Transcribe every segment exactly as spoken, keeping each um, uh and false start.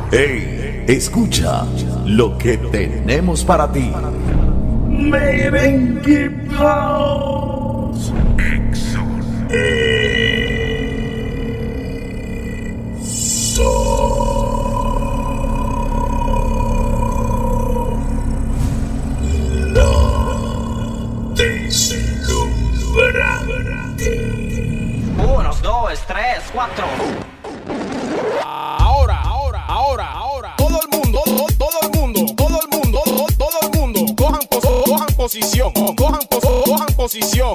Hey, escucha lo que tenemos para ti. Merengue House. Uno, dos, tres, cuatro. Ahora, ahora, ahora, ahora. Todo el mundo, todo, todo el mundo, todo el mundo, todo, todo el mundo. Cojan, pos, cojan posición, cojan, pos, cojan posición.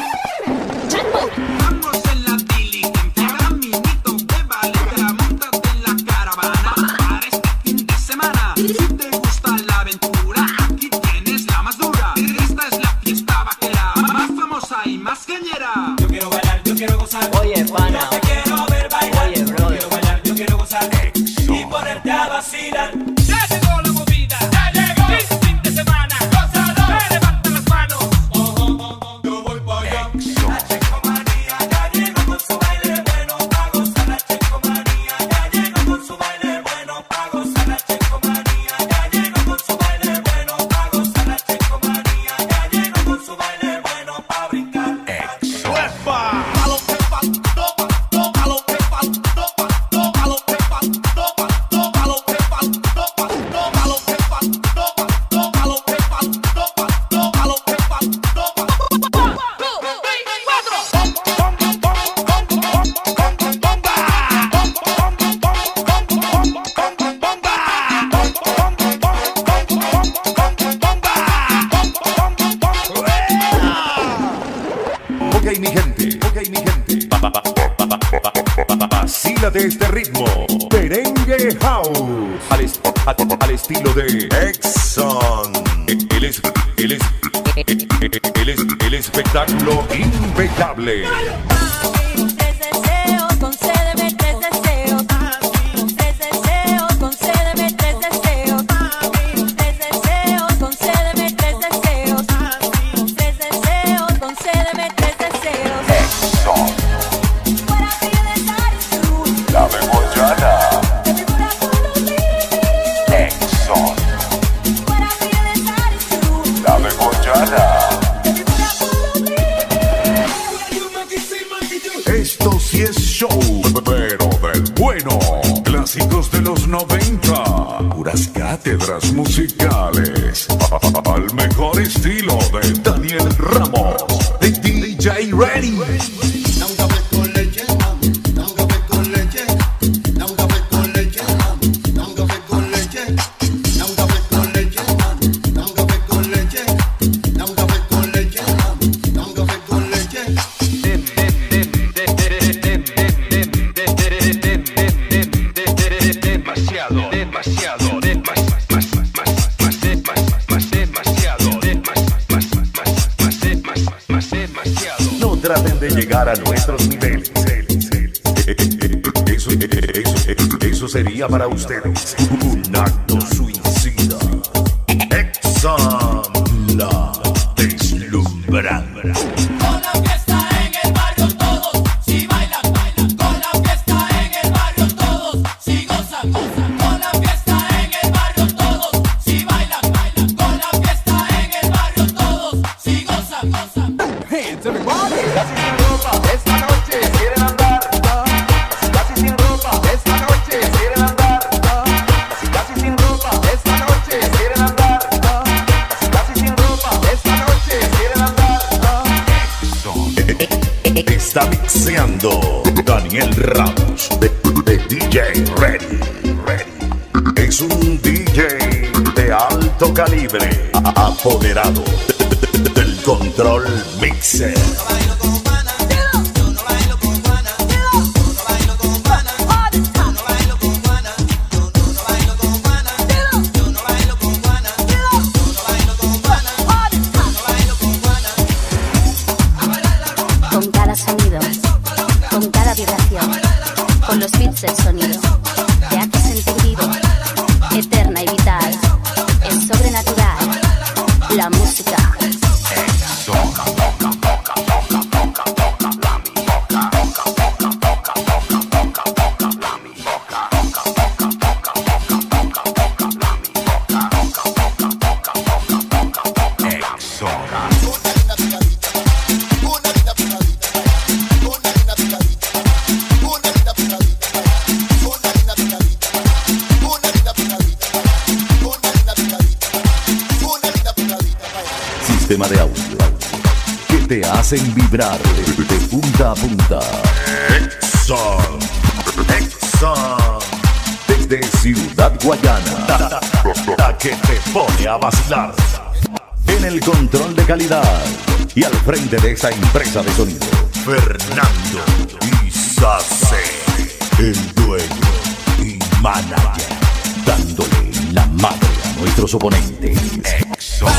Vamos en la diligencia, caminito de Valencia, montate en la caravana para este fin de semana. Si te gusta la aventura, aquí tienes la más dura. Esta es la fiesta vaquera, más famosa y más cañera. Yo quiero bailar, yo quiero gozar. Oye, pana. Yo te quiero ver bailar. Oye, brother. Yo quiero bailar, yo quiero gozar. Y ponerte a vacilar. Ya llegó la movida, ya llegó. Este fin de semana, gózalo. Me levantan las manos. Oh, oh, oh, oh. Yo voy pa' allá. La Checomanía ya llegó con su baile bueno pa' gozar. La Checomanía ya llegó con su baile bueno pa' gozar. La Checomanía ya llegó con su baile bueno pa' gozar. La Checomanía ya llegó con su baile bueno pa' brincar. Ok, mi gente, ok, mi gente. Vacila de este ritmo. Merengue House. Al, est- al- al estilo de Exxon. El, es- el, es- el, es- el espectáculo impecable. Tres deseos, concédeme tres deseos. Tres deseos, concédeme tres deseos. Tres deseos, concédeme tres deseos. Tres deseos, concédeme tres deseos. What I feel inside is true. La Begoñana. Every corazón lo pide. Exxon. What I feel inside is true. La Begoñana. Every corazón lo pide. Esto sí es show, pero del bueno. Clásicos de los noventa. Puras cátedras musicales. Al mejor estilo de Daniel Ramos. De D J Ready. Da un café con leche, mami. Da un café con leche. Da un café con leche, mami. Da un café con leche. Da un café con leche, mami. Da un café con leche. Da un café con leche, mami. Da un café con leche. Demasiado, demasiado, demasiado. No traten de llegar a nuestros niveles. Eso, eso, eso sería para ustedes un acto suicida. Exxon, la deslumbrante. Con la fiesta en el barrio todos, si bailan, bailan. Con la fiesta en el barrio todos, si gozan, gozan. Con la fiesta en el barrio todos, si bailan, bailan. Con la fiesta en el barrio todos, si gozan, gozan. Hands everybody. Casi sin ropa, esta noche quieren andar. Casi sin ropa, esta noche quieren andar. Casi sin ropa, esta noche quieren andar. Casi sin ropa, esta noche quieren andar. Está mixeando Daniel Ramos de, de D J Ready. Ready. Es un D J de alto calibre, a- apoderado de- de- del control mixer. Con cada sonido, con cada vibración, con los beats del sonido, te hace sentir vivo, eterna y vital, es sobrenatural, la música. hacen vibrar de, de punta a punta. Exxon, Exxon, desde Ciudad Guayana, la, la que te pone a vacilar. En el control de calidad y al frente de esa empresa de sonido, Fernando Isace, el dueño y manager, dándole la madre a nuestros oponentes. Exxon.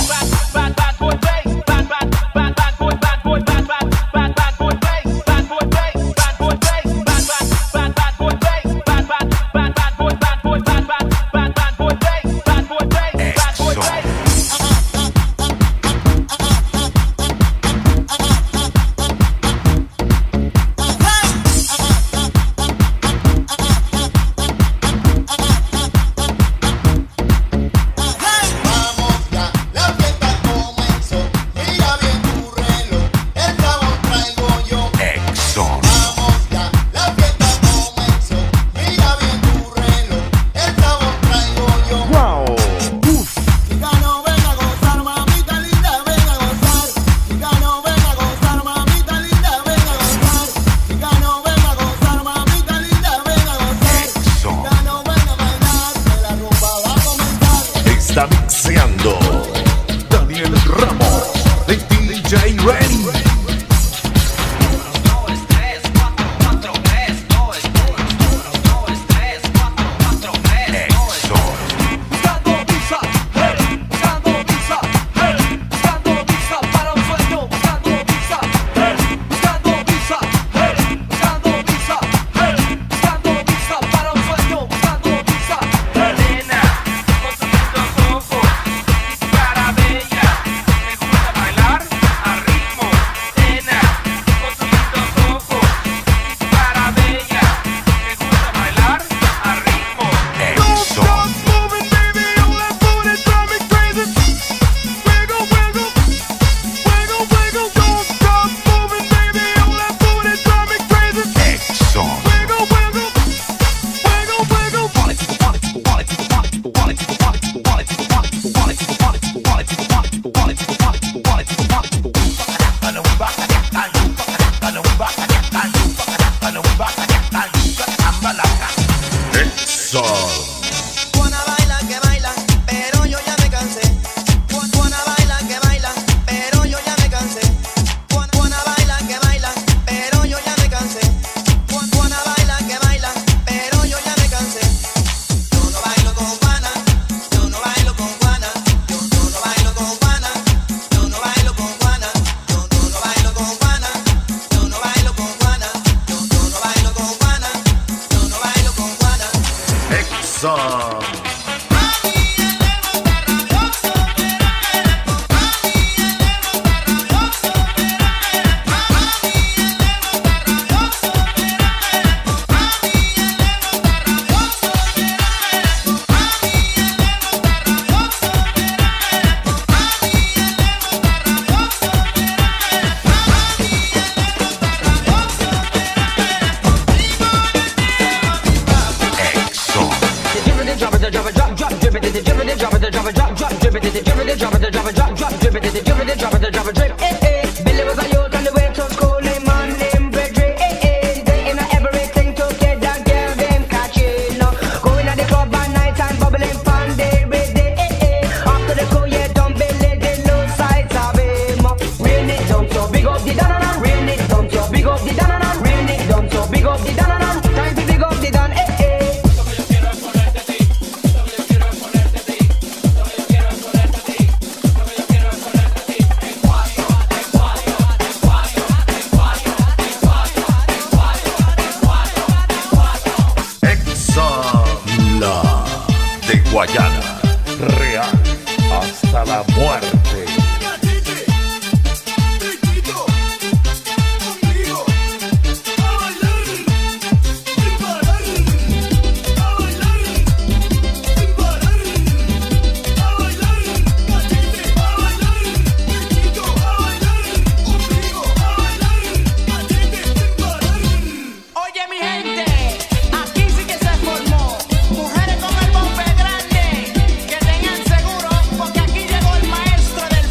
Está mixeando Daniel Ramos de D J Ready. Juana baila que baila, pero yo ya me cansé. Juana baila que baila, pero yo ya me cansé. Juana baila que baila, pero yo ya me cansé. Juana baila que baila, pero yo ya me cansé. Yo no bailo con Juana, yo no bailo con Juana, yo, yo no bailo con Juana, yo no bailo con Juana, yo, yo no bailo con Juana, yo no bailo con Juana, yo, yo no bailo con Juana, yo no bailo con Juana. Exxon. Guayana, real hasta la muerte. Oye mi gente, aquí sí que se formó. Mujeres con el bombe grande, que tengan seguro, porque aquí llegó el maestro del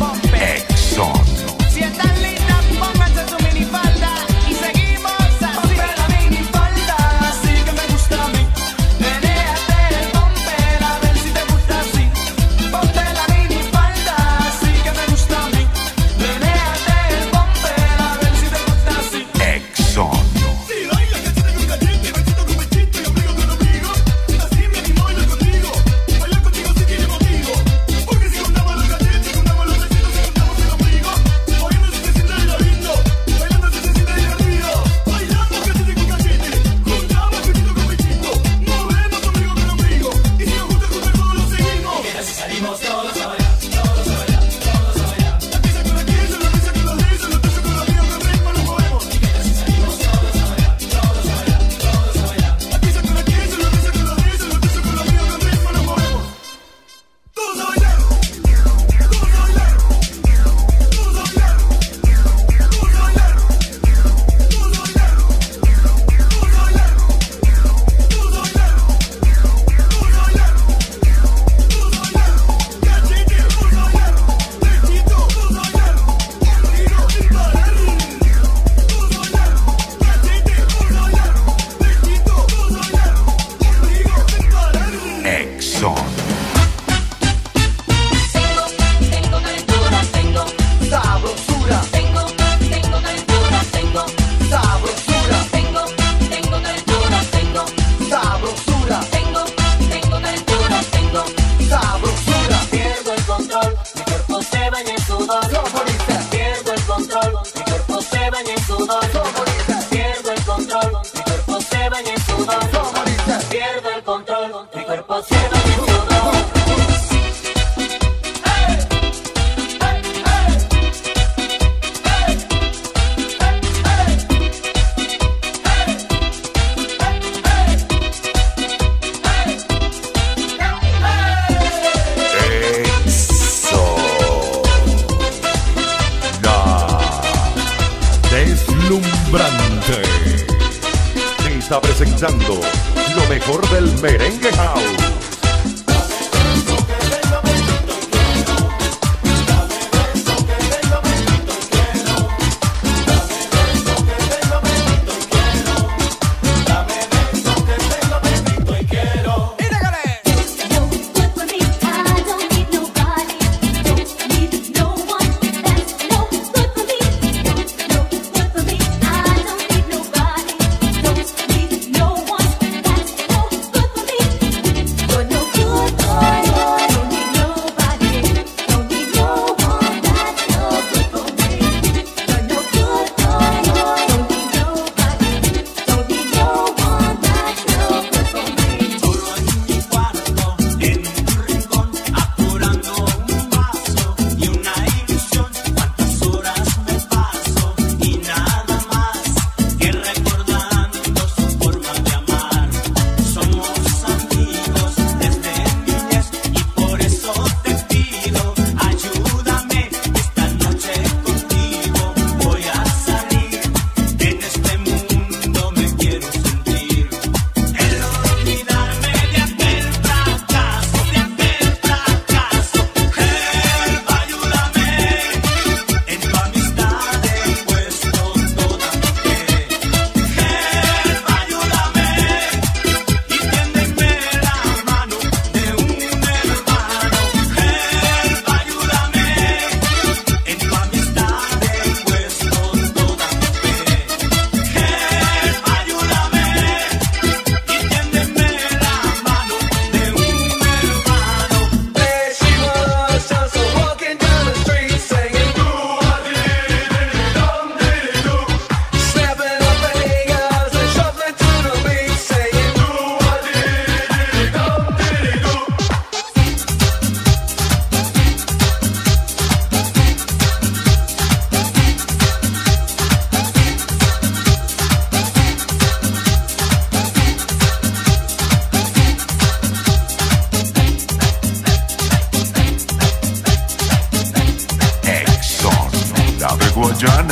cuerpo cielo desnudo. Deslumbrante. Te está presentando lo mejor del merengue house. Guayana.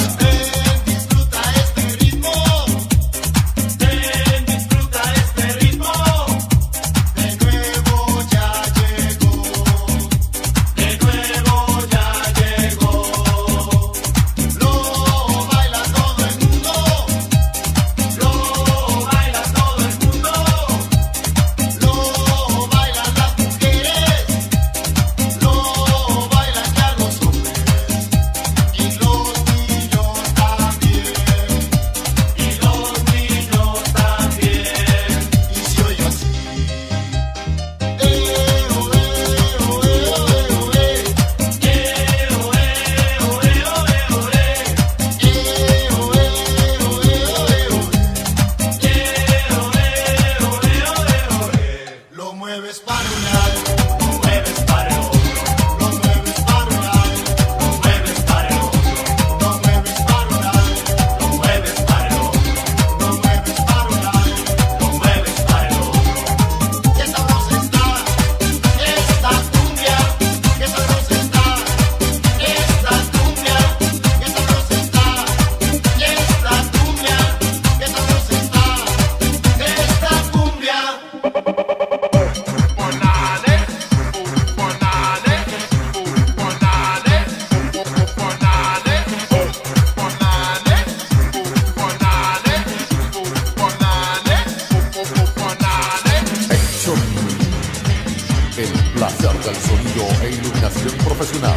El placer del sonido e iluminación profesional.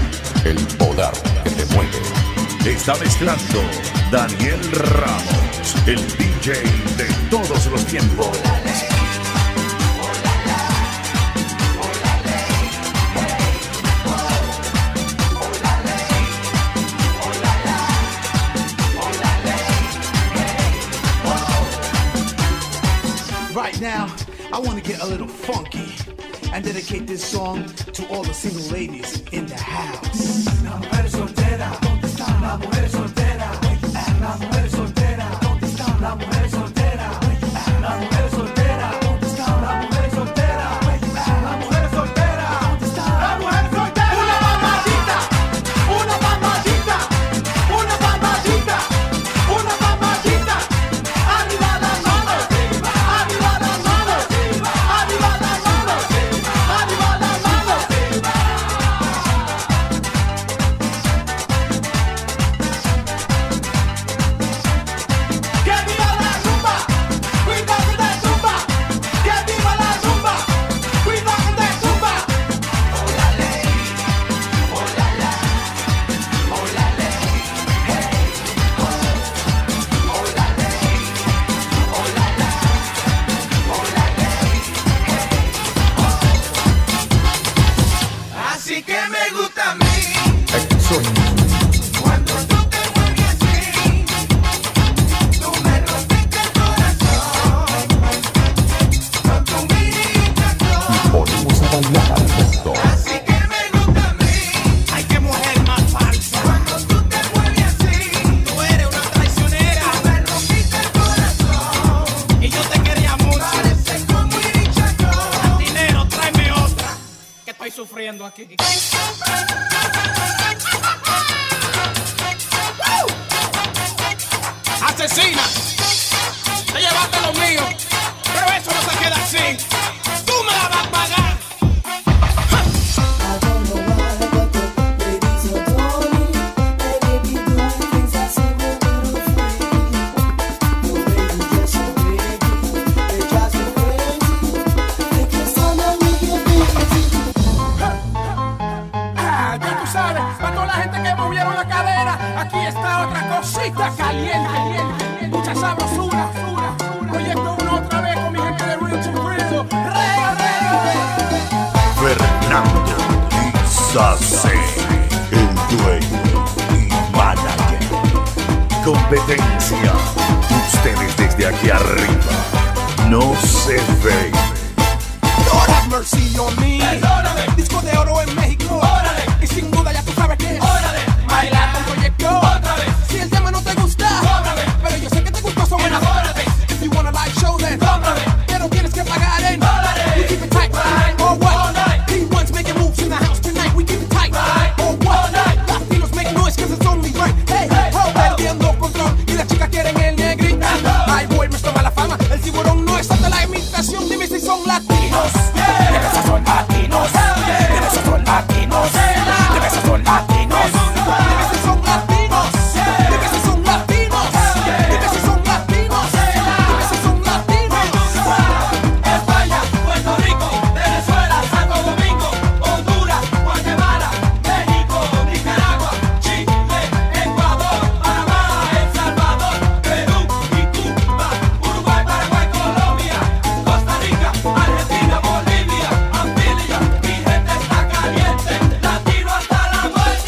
El poder que te mueve. Está mezclando Daniel Ramos, el D J de todos los tiempos. Right now, I want to get a little funky and dedicate this song to all the single ladies in the house. La mujer soltera, ¿dónde está la mujer soltera? La mujer soltera, ¿dónde está la mujer soltera? La mujer soltera, ¿dónde está la mujer soltera? La mujer soltera, ¿dónde está la mujer soltera? Una mamadita, una mamadita, una mamadita, una mamadita. Arriba las manos, arriba las manos, arriba las manos, arriba las manos. ¡Que viva la rumba! ¡Cuidado de rumba! ¡Que viva la rumba! ¡Cuidado de rumba! ¡Ólale! ¡Ólala! ¡Ólale! ¡Hey! ¡Oh! ¡Ólale! ¡Ólala! ¡Ólale! ¡Hey! Así que me gusta a mí cuando tú te mueves así. Tú me rompiste el corazón con tu miritación. Ponemos a bailar al mundo. Así que me gusta a mí. Ay, qué mujer más falsa. Cuando tú te mueves así. Tú eres una traicionera. Tú me rompiste el corazón Y yo te quería mucho. pareces como miritación. Dinero, tráeme otra. Que estoy sufriendo aquí. ¡Asesina! Te llevaste lo mío. Pero eso no se queda así. Tú me la vas a pagar. Ah, ya tú sabes, para toda la gente que movieron la cadera, aquí está otra cosita caliente, caliente, mucha sabrosura. Proyecto uno otra vez con mi gente de Rich and Frizzle. ¡Reo, reo, reo! Fernando Izace, el dueño y manager. Competencia. Ustedes desde aquí arriba no se ven. Lord have mercy on me. Perdóname. Disco de oro en México. Órale. Y sin duda ya tú sabes que es. Órale. Bailar con proyecto. Otra vez. Si el tema no te gusta. Cóbrame. Pero yo sé que te gustó, so enamórate. If you wanna live show then. Cóbrame. Pero tienes que pagar en dólares. We keep it tight. Right. Or what? All night. He wants making moves in the house tonight. We keep it tight. Right. Or what? All night. Latinos make noise cause it's only right. Hey, hey, oh, perdiendo control. Y las chicas quieren el negrito. Ay, boy, me toma la fama. El tiburón no es hasta la imitación. Dime si son latinos. Dime si son latinos. Dime si son latinos. Dime si son latinos. Dime si son latinos. Dime si son latinos. Dime si son latinos. Dime si son latinos. España, Puerto Rico, Venezuela, Santo Domingo, Honduras, Guatemala, México, Nicaragua, Chile, Ecuador, Panamá, El Salvador, Perú y Cuba, Uruguay, Paraguay, Colombia, Costa Rica, Argentina, Bolivia, Antillas, mi gente está caliente, latino hasta la muerte.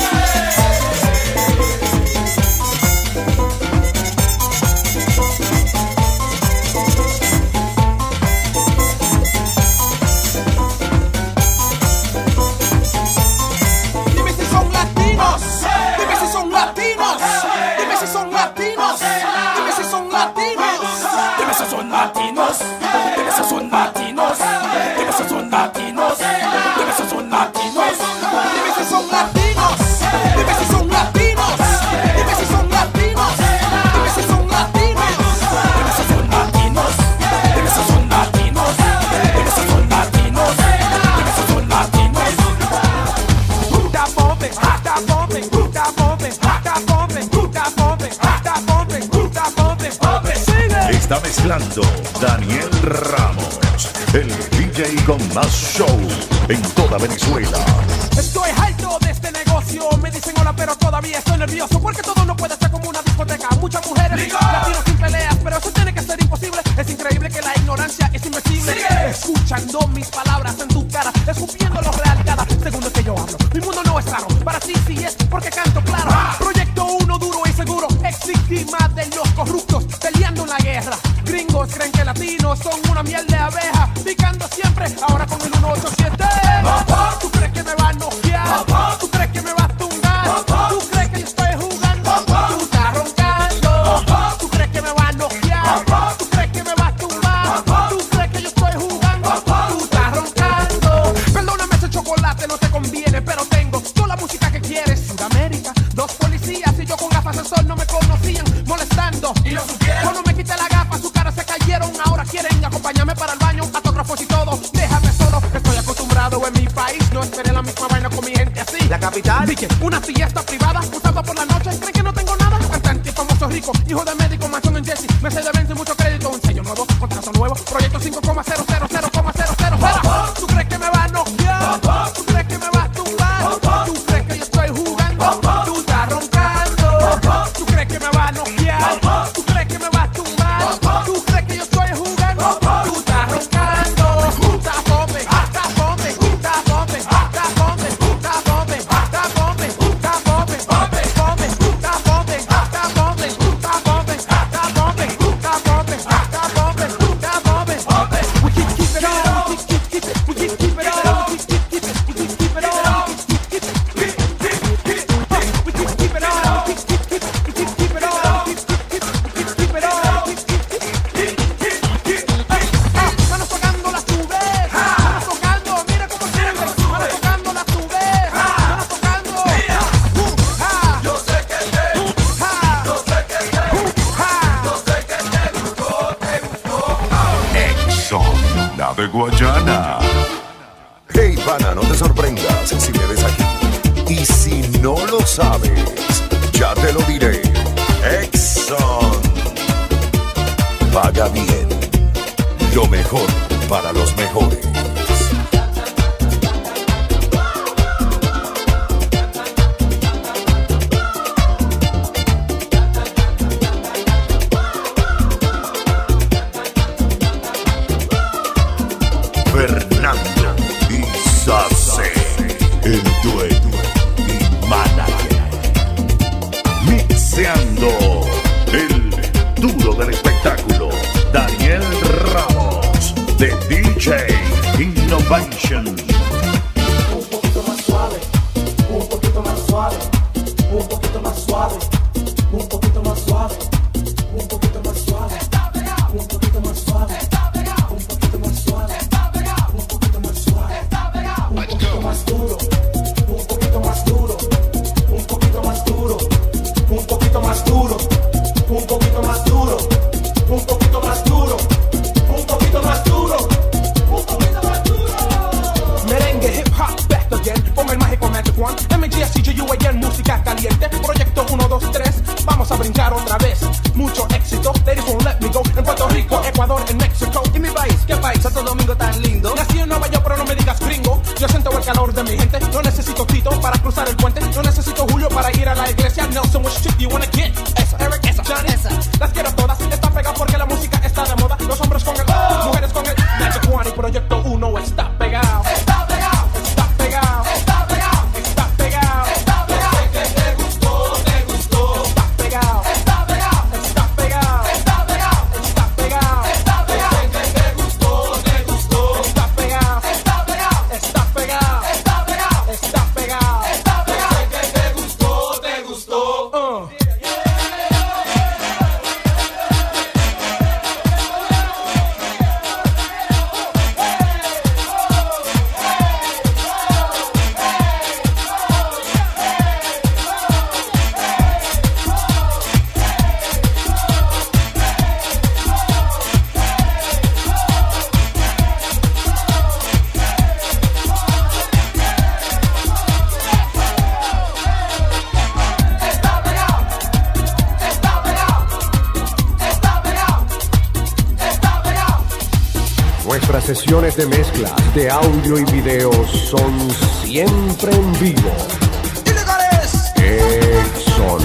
Dime si son latinos. Dime si son latinos. Dime si son latinos. Dime si son latinos. Dime si son latinos. Dime si son latinos. Dime si son latinos. Dime si son latinos. Dime si son latinos. Dime si son latinos. Dime si son latinos. Dime si son latinos. Dime si son latinos. Dime si son latinos. Dime si son latinos. Dime si son latinos. Who that bumping? Who that bumping? Who that bumping? Who that bumping? Who that bumping? Who that bumping? Who that bumping? Bump it, sing it. Está mezclando Daniel Ramos, el D J con más show en toda Venezuela. Estoy harto de este negocio. Me dicen hola, pero todavía estoy nervioso. Porque todo no puede ser como una discoteca. Muchas mujeres, latinos sin peleas. Pero eso tiene que ser imposible. Es increíble que la ignorancia es invencible. Escuchando mis palabras en tu cara, escupiendo lo real cada segundo que yo hablo. Mi mundo no es raro. Para ti sí es porque canto claro. Proyecto uno duro y seguro. Ex víctima de los corruptos peleando en la guerra. Gringos creen que latinos son un una miel de abeja, picando siempre, ahora con el uno ocho siete. ¿Tú crees que me va a noquear? ¿Tú crees que me va a tumbar? ¿Tú crees que yo estoy jugando? Tú estás roncando. ¿Tú crees que me va a noquear? ¿Tú crees que me va a tumbar? ¿Tú crees que yo estoy jugando? Tú estás roncando. Perdóname, ese chocolate no te conviene, pero tengo toda la música que quieres. Sudamérica, dos policías y yo con gafas de sol no me conocían, molestando. Y lo supieron. Cuando me quité la gafa, su cara se cayeron. Ahora quieren acompañarme para el baño, autógrafos y todo. Déjame solo, estoy acostumbrado en mi país. No esperé la misma vaina con mi gente así. La capital. Dije, una fiesta privada, un sábado por la noche. ¿Creen que no tengo nada? Cantante famoso rico, hijo de médico, mansión en Jesse. Me sé de venta y mucho crédito. Un sello nuevo, contrato nuevo. Proyecto cinco coma cero cero cero coma cero cero cero. ¿Tú crees que me va a noquear? ¿Tú crees que me va a tumbar? ¿Tú crees que yo estoy jugando? Tú estás roncando. ¿Tú crees que me va a noquear? ¿Tú crees que me va a tumbar? ¿Tú crees que yo estoy jugando? Tú estás roncando. Estás bombe, estás bombe, estás bombe, estás bombe, estás bombe, estás bombe, estás bombe, bombe, bombe, estás bombe, estás bombe, estás bombe, estás bombe, estás bombe, estás bombe, estás bombe, bombe. We keep keep it on, we keep keep it, we keep keep it on, we keep keep it, we keep keep it on, we keep keep it, we keep keep it on, we keep keep it, we keep keep it on, we keep keep it, we keep keep it on, we keep keep it. Manos tocando las tubes, manos tocando, mira cómo sube, manos tocando las tubes, manos tocando. Yo sé que te, yo sé que te, yo sé que te gustó, te gustó. Exxon, la de Guayana. Hey, pana, no te sorprendas si me ves aquí. Y si no lo sabes, ya te lo diré. Exxon. Paga bien. Lo mejor para los mejores. Fernando Isace, el dueño y manager. Mixeando el duro del espectáculo, Daniel Ramos, de D J Innovation. Un poquito más suave, un poquito más suave, un poquito más suave, un poquito más suave, un poquito más suave, un poquito más suave, un poquito más suave, un poquito más suave, un poquito más duro, un poquito más duro, un poquito más duro, un poquito más duro, un poquito más duro, un poquito más duro, un poquito más duro, un poquito más duro. Merengue, hip hop, back again, con el mágico Magic One, M G S C G U A N, música caliente, proyecto uno, dos, tres, vamos a brincar otra vez, mucho éxito, ladies won't let me go, en Puerto Rico, Ecuador, en México, y mi país, ¿qué país? Santo Domingo tan lindo, nací en Nueva York pero no me digas gringo, yo siento el calor de mi gente, no necesito Tito para cruzar el puente, no necesito Julio para ir a la iglesia, Nelson, which chick you wanna get? Esa, Eric, esa, Johnny, esa, las quiero todas, está pegada porque la música está de moda, los hombres con el, oh, mujeres con el, Magic One y proyecto uno está pegado, está pegado, está pegado, está pegado, está pegado, está pegado, que te gustó, te gustó, está pegado, está pegado, está pegado, está pegado, está pegado, está pegado, que te gustó, te gustó, está pegado, está pegado, está pegado, está pegado, está pegado, está pegado, que te gustó, te gustó. Uh. Nuestras sesiones de mezcla de audio y video son siempre en vivo. Exxon,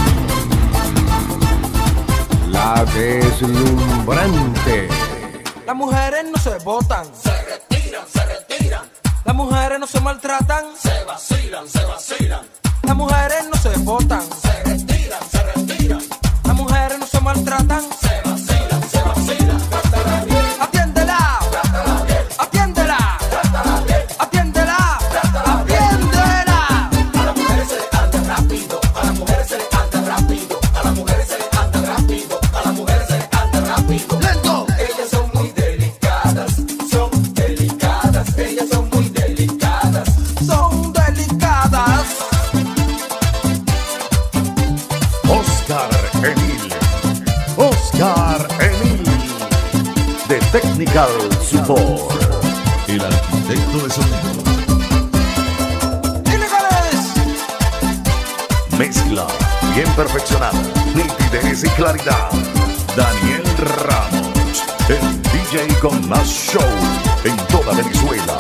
la deslumbrante. Las mujeres no se botan, Se retiran, se retiran, las mujeres no se maltratan, se vacilan, se vacilan, las mujeres no se botan, se retiran, se retiran, las mujeres no se maltratan, se vacilan, se vacilan. atiéndela, perfeccionada, nitidez y claridad. Daniel Ramos, el D J con más show en toda Venezuela.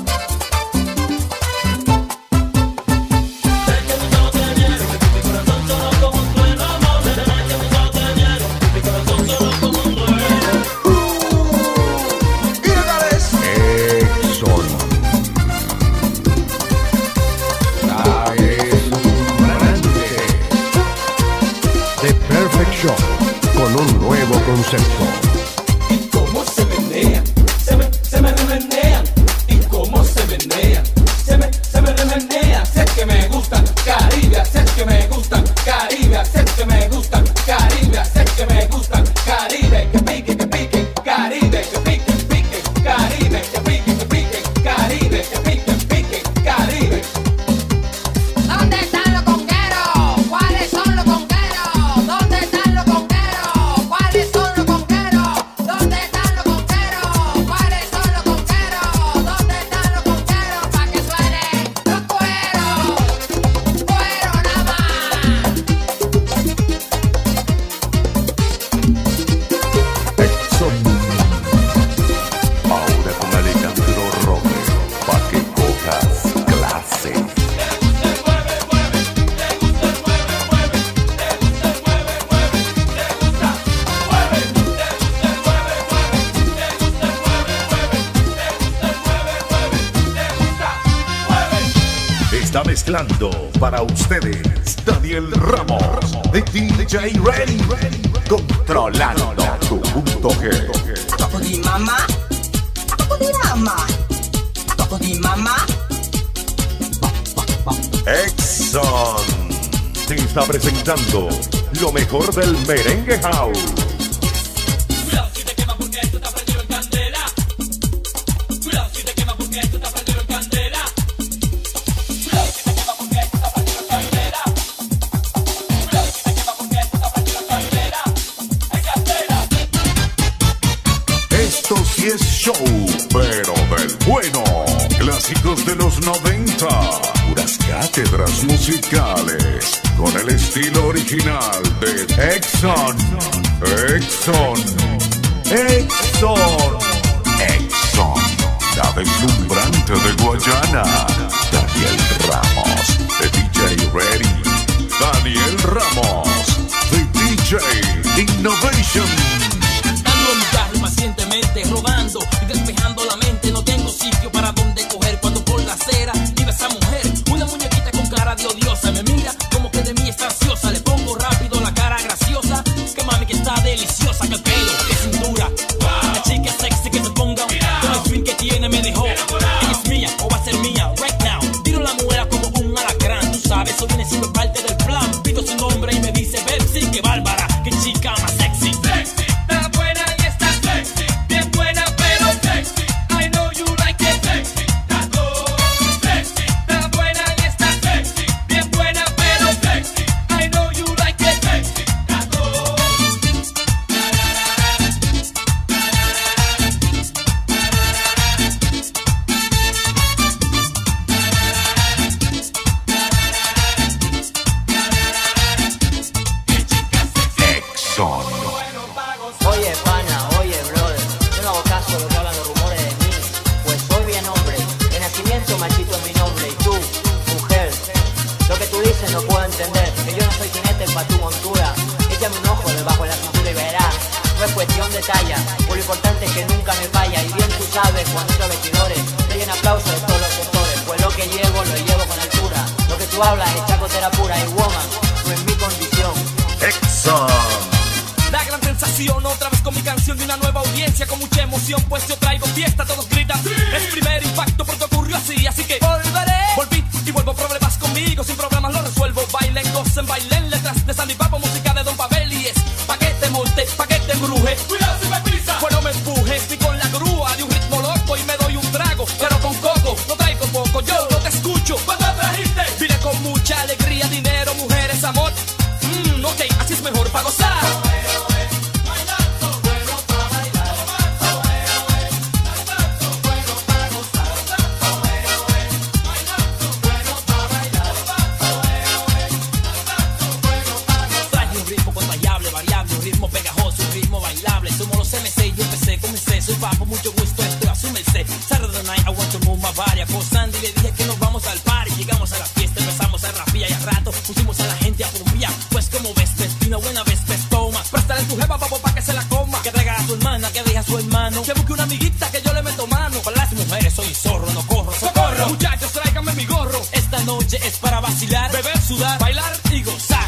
Con un nuevo concepto. ¿Y cómo se menean? Se me, se me remenean. ¿Y cómo se menean? Se me, se me remenean. Sé que me gustan Caribe, sé que me gustan Caribe, sé que me gustan Caribe, sé que me gustan Caribe, que pique, que pique, Caribe, que pique, que pique, Caribe, que pique, que pique, Caribe, que pique, que pique, Caribe. ¿Dónde están los congueros? ¿Cuáles son los congueros? ¿Dónde están los congueros? ¿Cuáles son los congueros? ¿Dónde están los congueros? ¿Cuáles son los congueros? ¿Dónde están los congueros? Pa' que suenen los cueros, cuero nada más. Exxon. Ahora con Alejandro Romero, pa' que cojas clase. Está mezclando para ustedes Daniel Ramos de D J Ready, controlando tu punto G. Toco di mamá, toco di mamá, toco di mamá. Exxon te está presentando lo mejor del merengue house. Cuidado si te quema porque esto está prendido en candela. Cuidado si te quema porque esto está prendido en candela. Cuidado si te quema porque esto está prendido en candela. Cuidado si te quema porque esto está prendido en candela. En candela. Esto sí es show, pero del bueno. Clásicos de los noventa, puras cátedras musicales, con el estilo original de Exxon. Exxon. Exxon. Exxon. La deslumbrante de Guayana. Daniel Ramos, de D J Ready. Daniel Ramos, de D J Innovation. Dando migajas pacientemente, rodando y despejando la mente. No tengo sitio para donde coger cuando por la acera iba esa mujer. Una muñequita con cara de odiosa me mira como que de mí está ansiosa. Le pongo rápido la cara graciosa. Que mami que está deliciosa, que el pelo, que cintura. La chica sexy que se ponga con el swing que tiene me dejó. Ella es mía o va a ser mía right now. Tiro la mujer como un alacrán. Tú sabes, eso viene siendo parte del plan. Pido su nombre y me dice Pepsi, que bárbara, que chica más sexy. Sexy, está buena y está sexy. Bien buena pero sexy. I know you like it sexy. That's all. Sexy, está buena y está sexy. Bien buena pero sexy. I know you like it sexy. That's all. Exxon. Oye, pana, oye, brother, yo no hago caso a lo que hablan los rumores de mí, pues soy bien hombre, de nacimiento machito es mi nombre, y tú, mujer, lo que tú dices no puedo entender, que yo no soy jinete pa' tu montura, échame un ojo debajo de la cintura y verás, no es cuestión de talla, por lo importante es que nunca me falla, y bien tú sabes cuando entro a vestidores, te llena aplausos de todos los sectores, pues lo que llevo, lo llevo con altura, lo que tú hablas es chacotera pura, y woman, no es mi condición. Exxon. La gran sensación, otra vez con mi canción de una nueva audiencia, con mucha emoción, pues yo traigo fiesta, todos gritan. Es primer impacto porque ocurrió así, así que volveré. Volví y vuelvo, problemas conmigo, sin problemas lo resuelvo. Bailen, gocen, bailen, letras de Sandy Papo, música de Don Pavel y es pa' que te monte, pa' que te embruje. Cuidado si me pisa. Pues no me empujes ni con la grúa de un ritmo loco y me doy un trago, pero con coco, no traigo poco, yo no te escucho. ¿Cuánto trajiste? Vine con mucha alegría, dinero, mujeres, amor. Mmm, ok, así es mejor pa' gozar. Saturday night I want to move my body. A Sandy le dije que nos vamos al party. Llegamos a la fiesta, empezamos a rapear y al rato pusimos a la gente a pumpear. Pues como ves, ves, y una buena vez, ves, toma. Préstale tu jefa, papo, pa' que se la coma. Que traiga a su hermana, que deje a su hermano. Que busque una amiguita que yo le meto mano. Para las mujeres soy zorro, no corro, socorro. Muchachos, tráiganme mi gorro. Esta noche es para vacilar, beber, sudar, bailar y gozar.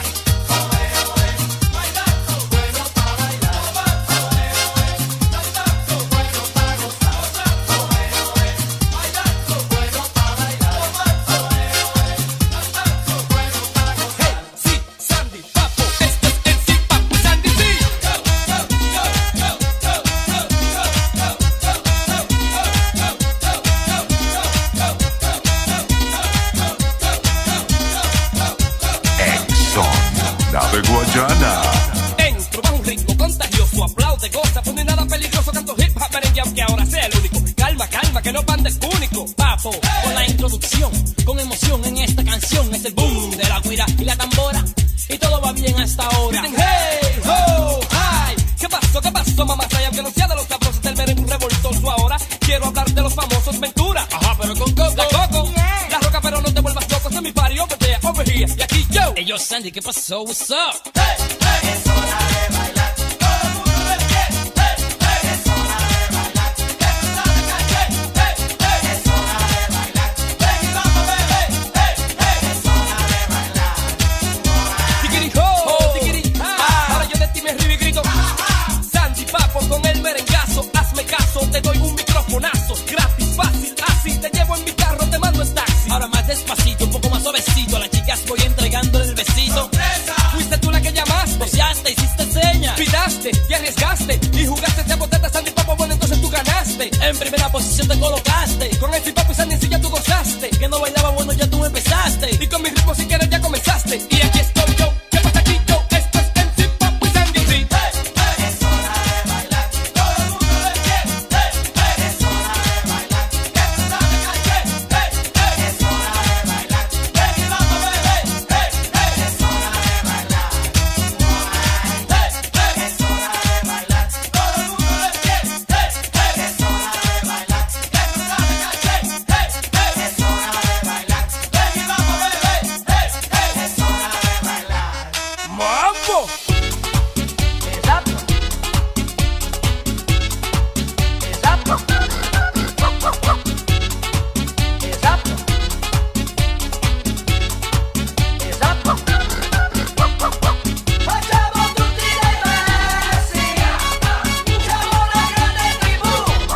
De Guayana. Dentro va un ritmo contagioso, aplaude, goza, no hay nada peligroso, tanto hip hop merengue, aunque ahora sea el único. Calma, calma, que no panda el único. Papo, con la introducción, con emoción en esta canción, es el boom de la guira y la tambora, y todo va bien hasta ahora. Dicen, hey, ho, hi, ¿qué pasó, qué pasó, mamá? Aunque no sea de los sabrosos del merengue revoltoso ahora, quiero hablar de los famosos Ventura. Ajá, pero con Coco. La Coco, yeah. La Roca, pero no te vuelvas loco, en mi party, over there, over here, y aquí yo. Hey, yo, Sandy, ¿qué pasó? What's up? Hey, hey, es hora de bailar. Todo el mundo de pie. Hey, hey, es hora de bailar. Que tú sabes que hey, hey, hey, es hora de bailar. Ven y vamos, bebé. Hey, hey, es hora de bailar. Tiquiri ho, tiquiri ah. Ahora yo de ti me río y grito. Sandy Papo con el merengazo, hazme caso, te doy un microfonazo. Gratis, fácil, así, te llevo en mi carro, te mando en taxi. Ahora más despacito, un poco más suavecito, a las chicas voy entregándole el besito. Fuiste tú la que llamaste, boceaste, hiciste señas, pitaste y arriesgaste y jugaste esa boteta, Sandy Papo, bueno, entonces tú ganaste. En primera posición te colocaste, con el Papo y Sandy sí ya tú gozaste. Que no bailaba, bueno, ya tú empezaste, y con mi ritmo si quieres ya comenzaste. Y aquí estoy yo, ¿qué pasa aquí yo? Esto es M C Papo y Sandy sí. Hey, hey, es hora de bailar. Todo el mundo de pie. Hey, hey, es hora de bailar. Que tú sabes que hey, hey, es hora de bailar. Ven y vamos, bebé. Hey, hey, es hora de bailar. Hey, hey, es hora de bailar. Todo el mundo de pie. Hey, hey, es hora de bailar. Que tú sabes que hey, hey, es hora de bailar. Ven y vamos, bebé. Hey, hey, es hora de bailar. ¡Mambo! Exacto. Exacto. Exacto. Exacto. Facciamo tutti dei versi, siamo una grande tribù,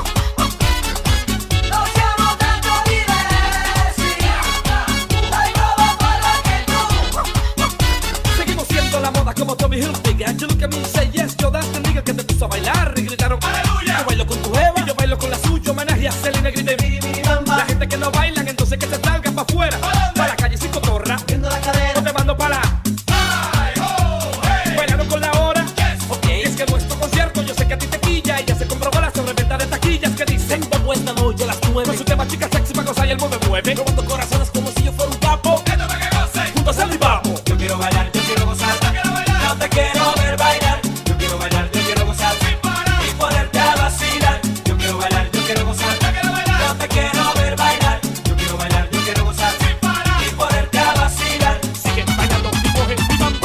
non siamo tanto diversi, dai prova a farla che tu. Seguimos siendo la moda como Tommy Hilfiger. You look at me and say yes, yo that's the nigga que te puso a bailar y gritaron aleluya. Yo bailo con tu jeva y yo bailo con la suya, homenaje a Selena, grité mi, mi, mi, bamba. La gente que no bailan, entonces que se salgan pa' afuera, pa' la calle sin cotorra, Viendo la cadera, no te mando pa' la bailando con la hora. Okay. Es que nuestro concierto, yo sé que a ti te quilla y ya se comprobó la sobreventa de taquillas que dicen de vuelta noche a las nueve. Con su tema chica sexy pa' gozar y el mueve mueve, robando corazones como si yo fuera un papo. Junto a Sandy Papo. yo quiero bailar, yo quiero gozar, yo quiero bailar, no te quiero ver bailar, yo quiero bailar, yo quiero gozar, y ponerte a vacilar, yo quiero bailar, yo quiero gozar, yo quiero bailar, no te quiero ver bailar, yo quiero bailar, yo quiero gozar, y ponerte a vacilar. Sigue bailando y coge mi mambo.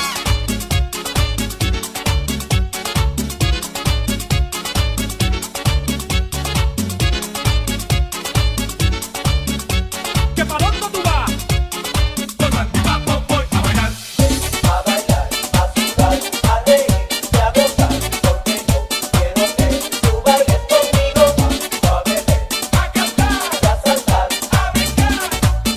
¿Qué pa' dónde tú vas? Con Sandy Papo voy a bailar. A bailar, a sudar, a reír, y a gozar, porque yo quiero que tú bailes conmigo, a beber, a cantar, y a saltar, a brincar.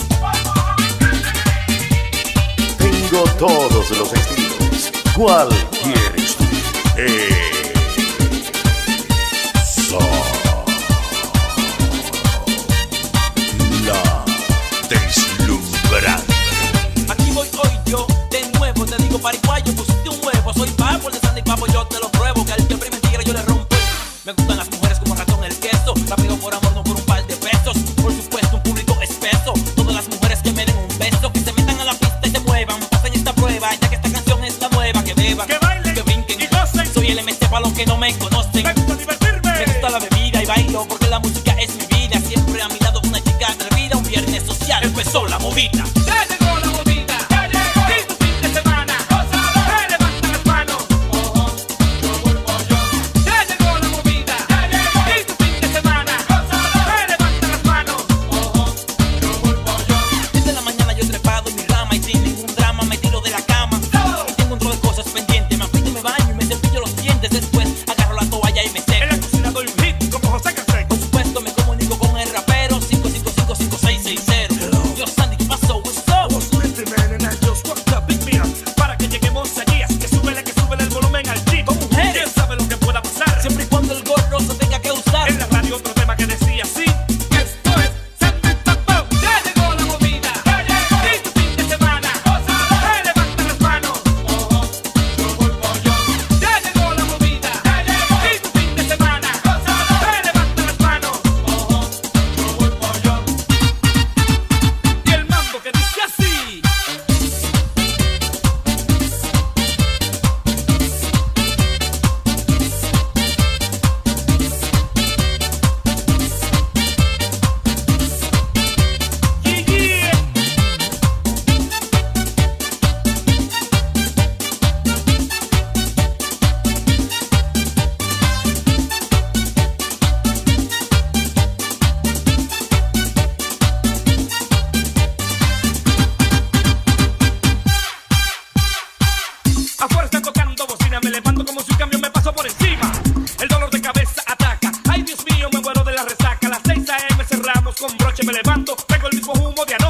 Tengo todos los estilos. ¿Cuál quieres tú? Eh, Soy la deslumbrante. Aquí voy hoy yo, de nuevo te digo pariguayo, pusiste un huevo, soy Papo, el de Sandy Papo, yo te lo pruebo, que al que prime tigre yo le rompo. Me gustan las mujeres como ratón el queso, rápido por amor, no por un par de pesos, por supuesto un público espeso, todas las mujeres que me den un beso, que se metan a la pista y se muevan, pasen esta prueba, ya que esta canción está nueva, que beban, Que bailen que brinquen, y gocen. soy el M C para los que no me conocen, Me gusta divertirme. me gusta la bebida y bailo, porque la música es mi vida. empezó la movida. Ya llegó la movida, ya llegó. Y tu fin de semana, gózalo. Me levanta las manos, ojo, yo vuelvo yo. Ya llegó la movida, ya llegó. Y tu fin de semana, gózalo. Me levanta las manos, ojo, yo vuelvo yo. Desde la mañana yo he trepado en mi rama y sin ningún drama me tiro de la cama. Y tengo un trozo de cosas pendientes, me afeito y me baño y me cepillo los dientes. Después agarro la toalla y me seco. En la cocina doy un hit como José Canseco. Por supuesto me comunico con el rapero cinco cinco cinco cinco seis seis cero. Yo Sandy, ¿qué pasó? What's up? Was twenty man and I just walked up, pick me up. Para que lleguemos allí, así que súbele, que súbele el volumen al jeep. Con mujeres. ¿Quién sabe lo que pueda pasar? Siempre y cuando el gorro se tenga que usar. En la radio otro tema que decía así. Esto es Sandy Papo. Ya llegó la movida, ya llegó. Y tu fin de semana, gózalo. Me levanta las manos, ojo, yo vuelvo yo. Ya llegó la movida, ya llegó. Y tu fin de semana, gózalo. Me levanta las manos, ojo, yo vuelvo yo. Y el mambo que dice así. Yeah, yeah. Afuera están tocando bocina, me levanto como si un camión me pasó por encima. El dolor de cabeza ataca, ay Dios mío, me muero de la resaca. A las seis a eme cerramos con broche, me levanto, tengo el mismo humo de anoche.